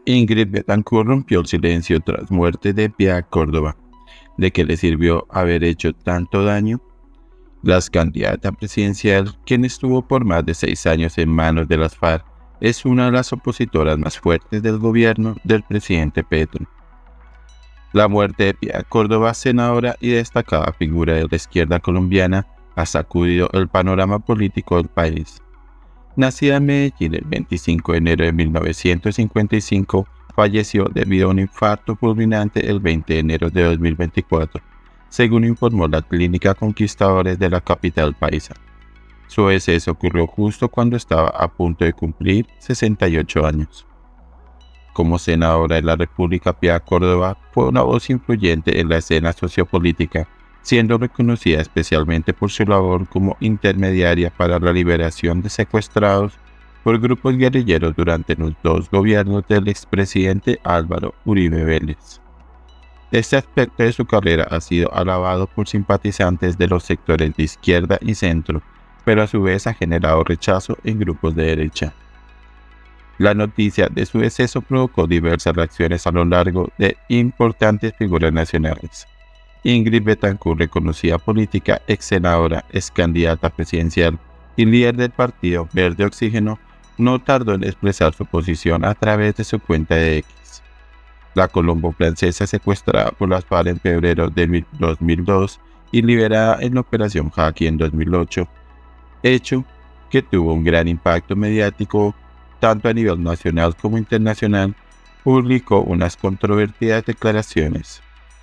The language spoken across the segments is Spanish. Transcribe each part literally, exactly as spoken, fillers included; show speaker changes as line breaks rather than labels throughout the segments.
Ingrid Betancourt rompió el silencio tras muerte de Pia Córdoba. ¿De qué le sirvió haber hecho tanto daño? La candidata presidencial, quien estuvo por más de seis años en manos de las FARC, es una de las opositoras más fuertes del gobierno del presidente Petro. La muerte de Pia Córdoba, senadora y destacada figura de la izquierda colombiana, ha sacudido el panorama político del país. Nacida en Medellín el veinticinco de enero de mil novecientos cincuenta y cinco, falleció debido a un infarto fulminante el veinte de enero de dos mil veinticuatro, según informó la Clínica Conquistadores de la capital paisa. Su deceso ocurrió justo cuando estaba a punto de cumplir sesenta y ocho años. Como senadora de la República, Pia Córdoba fue una voz influyente en la escena sociopolítica, siendo reconocida especialmente por su labor como intermediaria para la liberación de secuestrados por grupos guerrilleros durante los dos gobiernos del expresidente Álvaro Uribe Vélez. Este aspecto de su carrera ha sido alabado por simpatizantes de los sectores de izquierda y centro, pero a su vez ha generado rechazo en grupos de derecha. La noticia de su deceso provocó diversas reacciones a lo largo de importantes figuras nacionales. Ingrid Betancourt, reconocida política, ex senadora, ex candidata presidencial y líder del partido Verde Oxígeno, no tardó en expresar su posición a través de su cuenta de X. La colombo-francesa, secuestrada por las FARC en febrero de dos mil dos y liberada en la Operación Jaqui en dos mil ocho, hecho que tuvo un gran impacto mediático tanto a nivel nacional como internacional, publicó unas controvertidas declaraciones.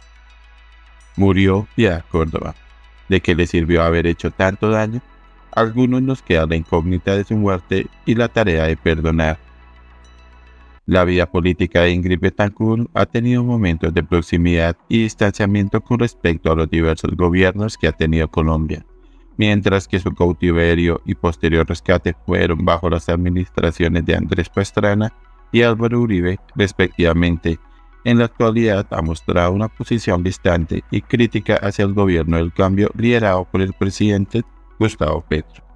Murió Pia Córdoba. ¿De qué le sirvió haber hecho tanto daño? A algunos nos queda la incógnita de su muerte y la tarea de perdonar. La vida política de Ingrid Betancourt ha tenido momentos de proximidad y distanciamiento con respecto a los diversos gobiernos que ha tenido Colombia, mientras que su cautiverio y posterior rescate fueron bajo las administraciones de Andrés Pastrana y Álvaro Uribe, respectivamente. En la actualidad ha mostrado una posición distante y crítica hacia el gobierno del cambio liderado por el presidente Gustavo Petro.